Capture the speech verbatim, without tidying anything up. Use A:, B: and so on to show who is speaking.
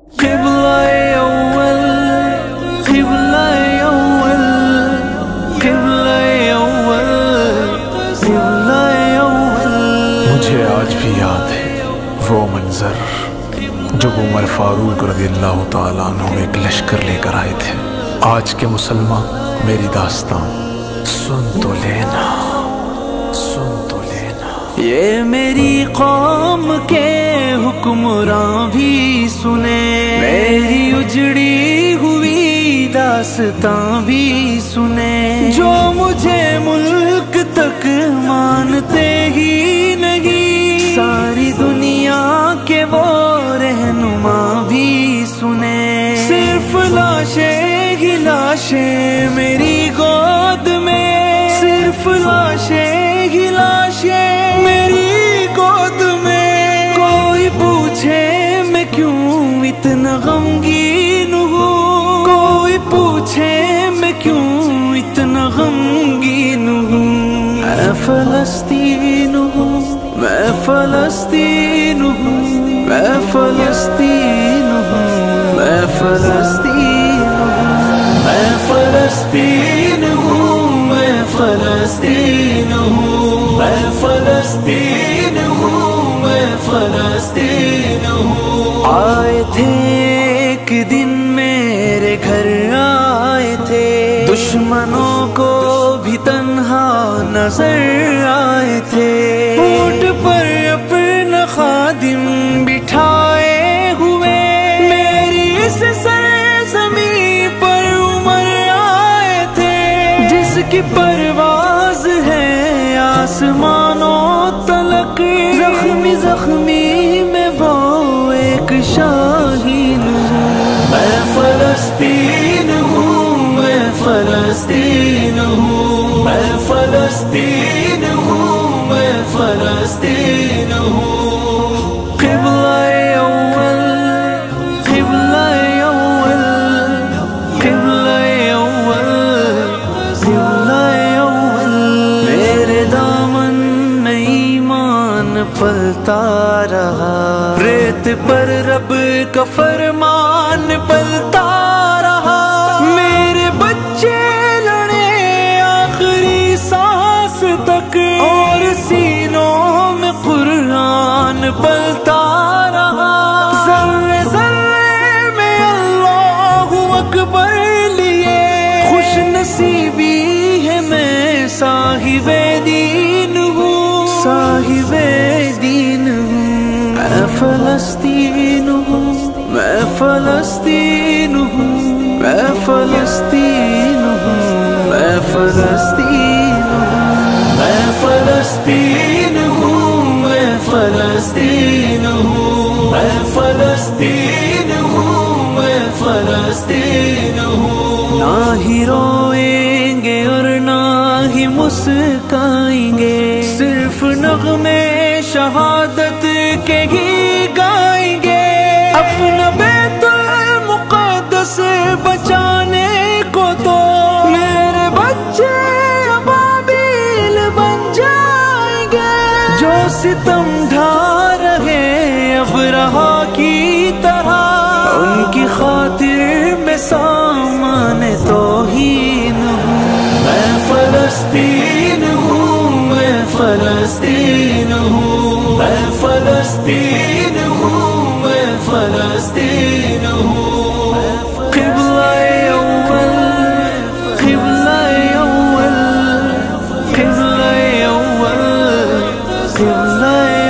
A: قبلہ اول قبلہ اول قبلہ اول قبلہ اول
B: مجھے آج بھی یاد ہے وہ منظر جب عمر فاروق رضی اللہ تعالیٰ عنہ ایک لشکر لے کر آئے تھے۔ آج کے مسلمان میری داستان سن تو لینا، سن تو لینا۔
A: یہ میری قوم کے حکمراں بھی سنے، میری اجڑی ہوئی داستاں بھی سنے، جو مجھے ملک تک مانتے ہی نہیں، ساری دنیا کے وہ رہنما بھی سنے، صرف لاشیں ہی لاشیں میری گود میں، صرف لاشیں ہی لاشیں میری گود میں، کوئی پوچھے میں کیوں اتنا غمگین ہوں، کوئی پوچھے میں کیوں اتنا غمگین ہوں، میں فلسطین ہوں، میں فلسطین ہوں، میں فلسطین ہوں، میں فلسطین ہوں، میں فلسطین ہوں، میں فلسطین ہوں، میں فلسطین ہوں، میں فلسطین ہوں۔ آئے تھے ایک دن میرے گھر آئے تھے، دشمنوں کو بھی تنہا نظر آئے تھے، اونٹ پر اپنا خادم بٹھائے ہوئے، میری اس سرزمین پر عمر آئے تھے، جس کی پرواز ہے آسمانوں تلک، زخمی زخمی میں وہ ایک شاہین ہوں، میں فلسطین ہوں، میں فلسطین ہوں، میں فلسطین ہوں، میں فلسطین ہوں۔ قبلہ اول قبلہ اول قبلہ اول قبلہ اول، میرے دامن میں ایمان پلتا رہا، ریت پر رب کا فرمان پلتا رہا، میرے بچے لڑے آخری سانس تک، اور سینوں میں قرآن پلتا رہا، ذرے ذرے میں اللہ اکبر لیے، خوش نصیبی ہے میں صاحب دین ہوں، صاحب دین ہوں، میں فلسطین ہوں، میں فلسطین ہوں، میں فلسطین ہوں، میں فلسطین ہوں، میں فلسطین ہوں، میں فلسطین ہوں، میں فلسطین ہوں، میں فلسطین ہوں۔ نہ ہی روئیں گے اور نہ ہی مسکائیں گے، صرف نغمے شہادت کے ہی گائیں گے، اپنا بیت المقدس بچانے کو تو میرے بچے ابابیل بن جائیں گے، جو ستم ڈھا رہے اب رہا کی طرح، ان کی خاطر میں سامان توہین ہوں، میں فلسطین ہوں، میں فلسطین ہوں، میں فلسطین ہوں، میں فلسطین ہوں۔ قبلہ اول قبلہ اول قبلہ اول قبلہ